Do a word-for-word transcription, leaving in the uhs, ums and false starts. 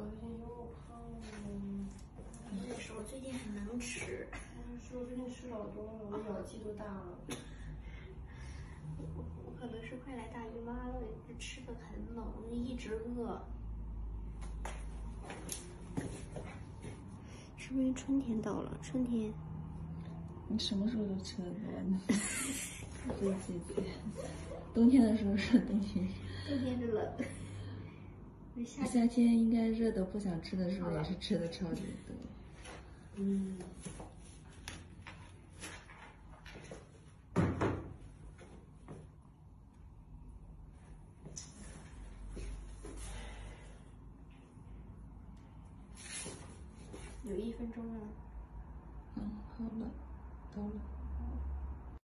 最近又胖了。 你也说我最近很能吃。 是我最近吃老多了，我咬肌都大了。 我我可能是快来大姨妈了，吃的很猛，一直饿。是不是春天到了？春天。 你什么时候都吃的多呢？这季节，冬天的时候是冬天， 冬天是冷。 夏夏天应该热的不想吃的时候，也是吃的超级多。 嗯。 有一分钟了。 嗯，好了，到了。